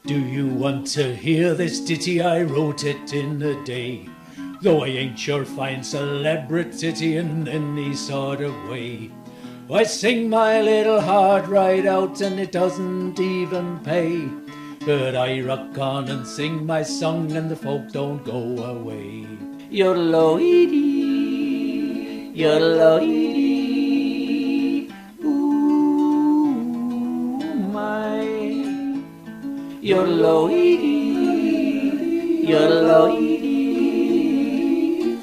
Do you want to hear this ditty? I wrote it in a day, though I ain't your fine celebrity in any sort of way. I sing my little heart right out and it doesn't even pay, but I rock on and sing my song and the folk don't go away. Yodello-ee-dee, yodello-ee-dee, ooh my. Yodello-ee-dee, yodello-ee-dee,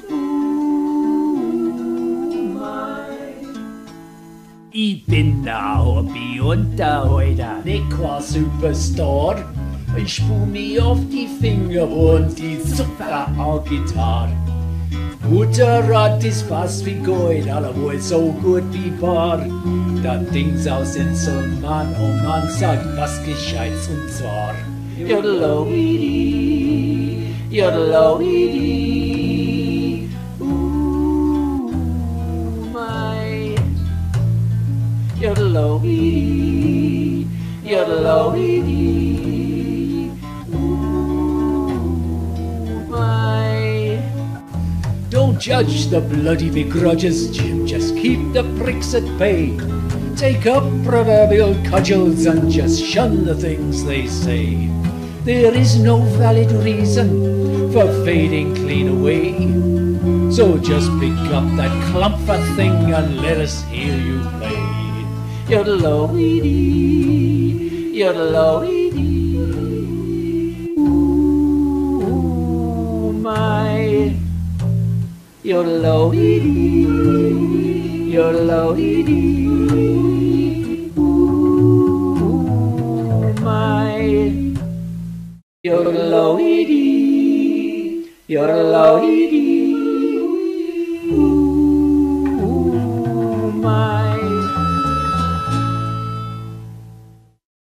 ooh my. Ich bin der Hobby und der heute nicht qua Superstar. Ich spul mir auf die Finger und die super Gitarre. Guter Rat ist fast wie Gold, allewohl so gut wie bar. Das Ding's aus in so ein Mann, oh Mann, sagt was Gescheites und zwar. Yodello-ee-dee, yodello-ee-dee, ooh my. Yodello-ee-dee, yodello-ee-dee, ooh my. Don't judge the bloody begrudges, Jim, just keep the pricks at bay. Take up proverbial cudgels and just shun the things they say. There is no valid reason for fading clean away, so just pick up that clumper thing and let us hear you play. Yodello-ee-dee, yodello-ee-dee, ooh my. Yodello-ee-dee, yodello-ee-dee, ooh my. Yodello-ee-dee, yodello-ee-dee.